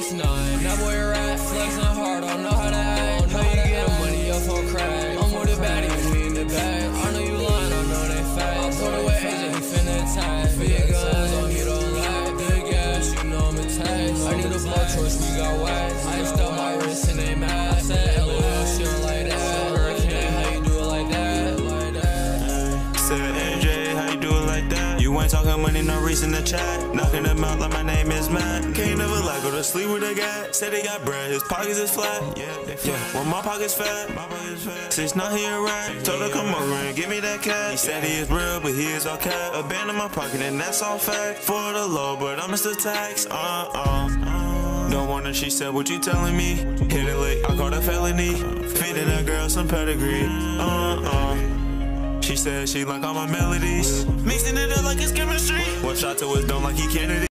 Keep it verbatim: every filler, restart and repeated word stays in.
six nine. Now boy you're right, flexing hard, I don't know how to act. How you getting money up on crack? I'm with a baddie, with me in the bag. I know you lying, I know they fat. I put away agent, he finna attack. Big guns on he don't lie. Big ass, you know I'm attached. I need a blood choice, we got wax. I just up my wrist and they mad. I said L O L, she don't like that. Hurricane, how you do it like that? Like that. Said A J, how you do it like that? You ain't talking money, no reason to chat. Knocking them out like my name is Matt. Can't never lie, go to sleep with a guy. Said he got bread, his pockets is flat. Yeah, they flat. Yeah, well my pockets fat. My pockets fat. Six not here right. Told her come over and give me that cat. He said he is real, but he is all cat. A band in my pocket and that's all fact. For the low, but I'm Mister Tax. Uh uh. Don't want her, she said, what you telling me? Hit it late, I caught a felony. Feeding that girl some pedigree. Uh uh. She said she like all my melodies. Mixing it up like it's chemistry. One shot to his dome like he Kennedy.